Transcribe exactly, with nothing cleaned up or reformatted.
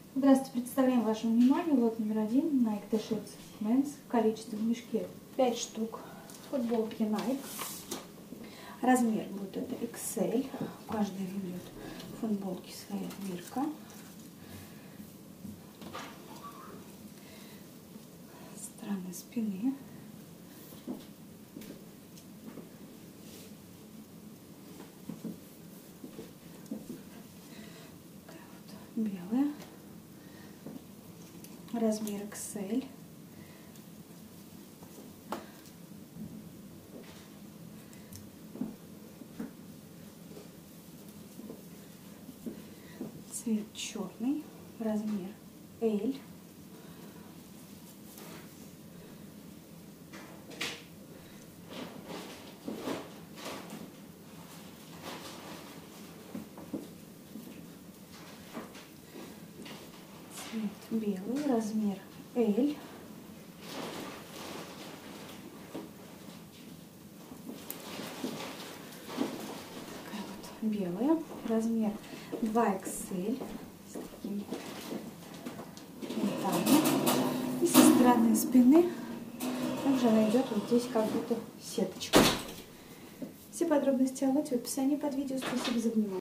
Здравствуйте, представляем вашему вниманию лот номер один Nike T-Shirts Men's. Количество в мешке пять штук. Футболки Nike. Размер будет это икс эль. Каждая имеет футболки своя бирка. Стороны спины. Белая, размер икс эль, цвет черный, размер эль, цвет белый, размер эль, такая вот белая, размер два икс эль с такими винтами. И со стороны спины также она идет вот здесь как будто сеточка. Все подробности о лоте в описании под видео. Спасибо за внимание.